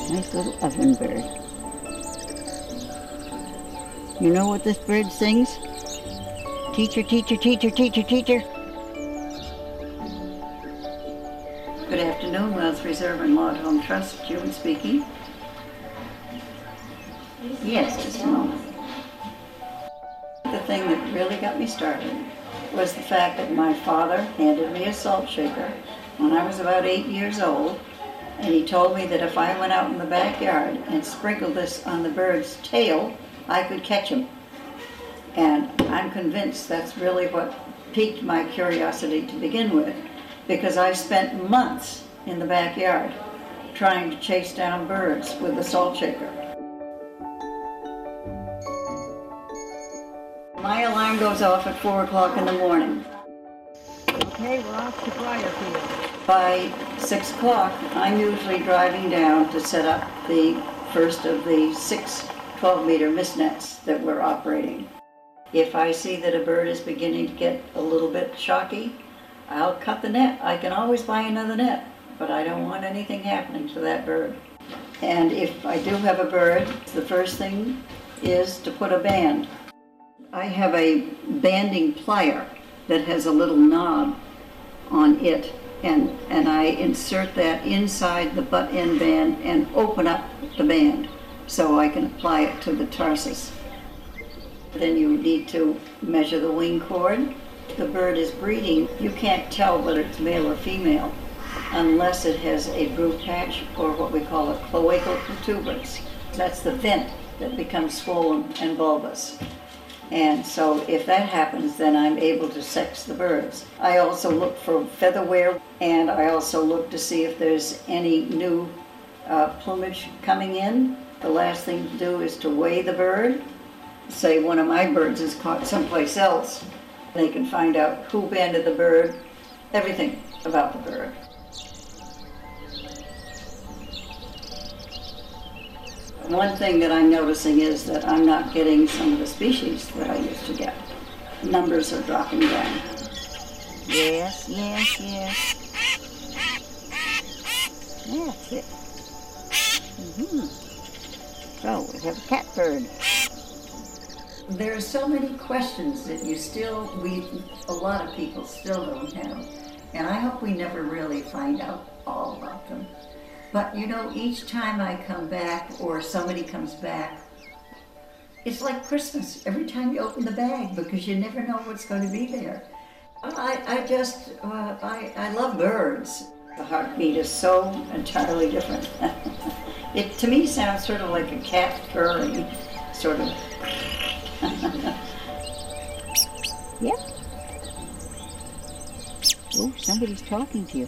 Nice little oven bird. You know what this bird sings? Teacher, teacher, teacher, teacher, teacher. Good afternoon, Wealth Reserve and Laudholm Trust. June speaking. Yes, just a moment. The thing that really got me started was the fact that my father handed me a salt shaker when I was about 8 years old, and he told me that if I went out in the backyard and sprinkled this on the bird's tail, I could catch him. And I'm convinced that's really what piqued my curiosity to begin with, because I spent months in the backyard trying to chase down birds with the salt shaker. My alarm goes off at 4 o'clock in the morning. Okay, we're off to Briarfield. By 6 o'clock, I'm usually driving down to set up the first of the 6 12-meter mist nets that we're operating. If I see that a bird is beginning to get a little bit shocky, I'll cut the net. I can always buy another net, but I don't want anything happening to that bird. And if I do have a bird, the first thing is to put a band. I have a banding plier that has a little knob on it, and I insert that inside the butt end band and open up the band so I can apply it to the tarsus. Then you need to measure the wing cord. If the bird is breeding, you can't tell whether it's male or female unless it has a brood patch or what we call a cloacal protuberance. That's the vent that becomes swollen and bulbous. And so if that happens, then I'm able to sex the birds. I also look for feather wear, and I also look to see if there's any new plumage coming in. The last thing to do is to weigh the bird. Say one of my birds is caught someplace else. They can find out who banded the bird, everything about the bird. One thing that I'm noticing is that I'm not getting some of the species that I used to get. Numbers are dropping down. Yes, yes, yes. That's it. So we have a catbird. There are so many questions that a lot of people still don't have. And I hope we never really find out all about them. But you know, each time I come back or somebody comes back, it's like Christmas every time you open the bag, because you never know what's going to be there. I love birds. The heartbeat is so entirely different. It to me sounds sort of like a cat purring, sort of. Yep. Oh, somebody's talking to you.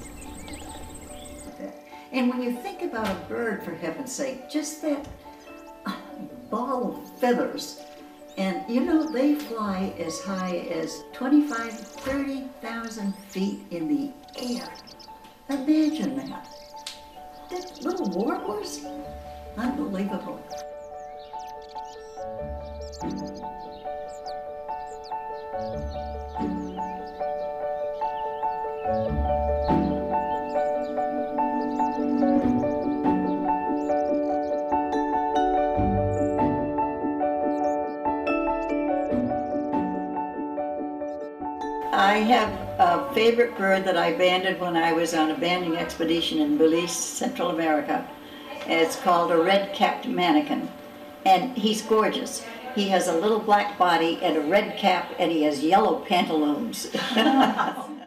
And when you think about a bird, for heaven's sake, just that ball of feathers, and you know, they fly as high as 25,000, 30,000 feet in the air. Imagine that. That little warblers, unbelievable. I have a favorite bird that I banded when I was on a banding expedition in Belize, Central America. It's called a red-capped manakin, and he's gorgeous. He has a little black body and a red cap, and he has yellow pantaloons.